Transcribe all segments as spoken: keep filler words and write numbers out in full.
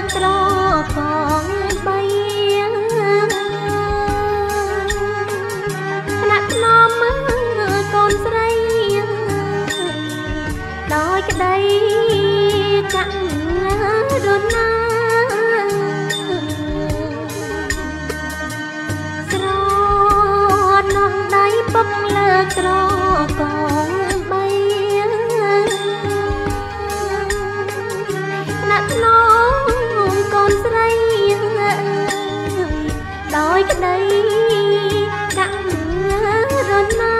កត្រកងបីដាក់នំកូនស្រីដោយក្តីកាក់រណាស្រនំដៃពុកលើកត្រកងបីដាក់នំកូនស្រីដោយក្តីកាក់រណា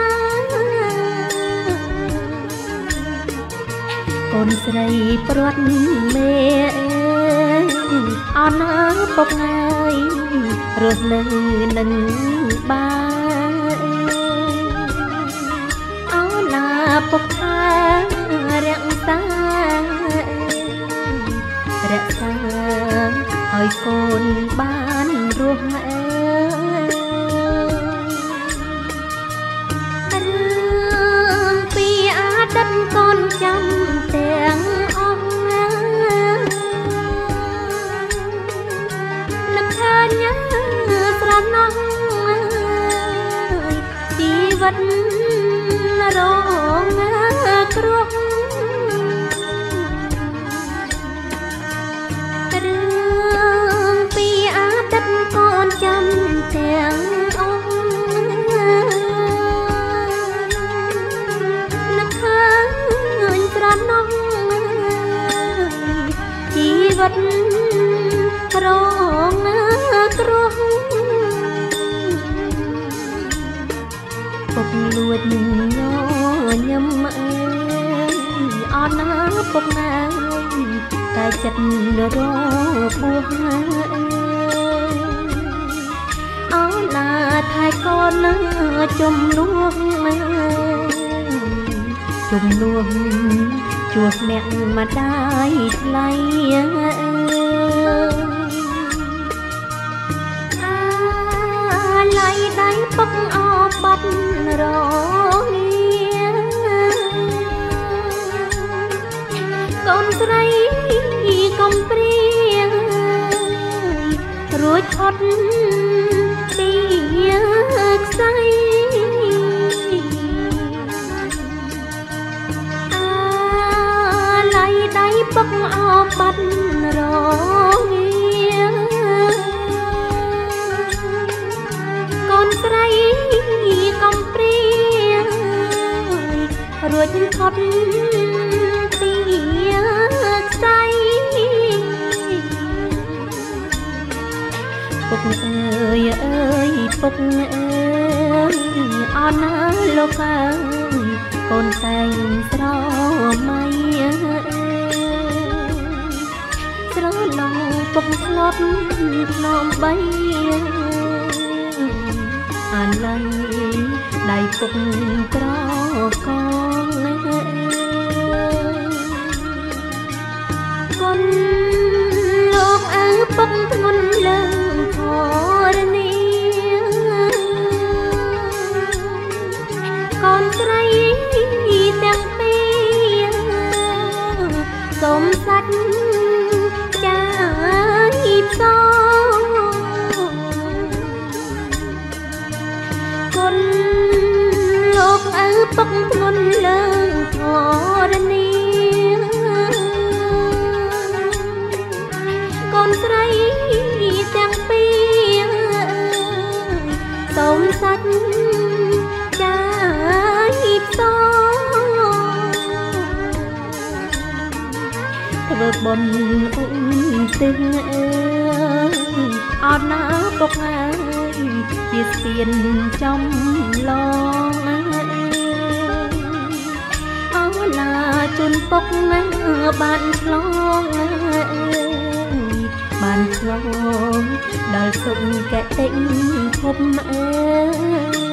កូនស្រីព្រាត់មេអនណាពុកហើយរស់នៅនឹងបានអនណាពុកថារក្សារក្សាឲ្យកូនបានរស់រឿងពីអតីតកូនចាំទាំងអស់នឹកឃើញស្រណោះជីវិតរងគ្រោះរឿងពីអតីតកូនចាំទាំងអស់នឹកឃើញស្រណោះជីវិតរងគ្រោះពុកលួចញញឹមអើយអនណាពុកណាតែចិត្តរបួសអនណាថែកូនជំនួសជំនួសជួសអ្នកម្ដាយថ្លៃអាឡៃដៃពុកអបបាត់រងាកូនស្រីកុំព្រារួចផុតពីខ្សែអាឡៃដៃពុកអបបាត់រងាកូនស្រីកុំព្រារួចផុតពីខ្សែពុកអើយអើយពុកអើយអនណាលោកអើយកូនតែងស្រមៃស្រឡងពុកធ្លាប់ធ្នមបីអាឡៃដៃពុកក្រកងកូនលោកអើពុកធ្ងន់លើធរណីកូនស្រីទាំងពីរសូមសាច់ចាយផ្សងគុណលោកអើពុកធ្ងន់លើធរណីកូនស្រីទាំងពីរសូមសាច់ចាយផ្សងធ្វើបុណ្យឧទ្ទិសអើយអត់ណាពុកអើយជាស្ពានចំឡងអើឡាជូនពុកណាបានឆ្លងបានឆ្លងដល់សុខកតិភពអើយ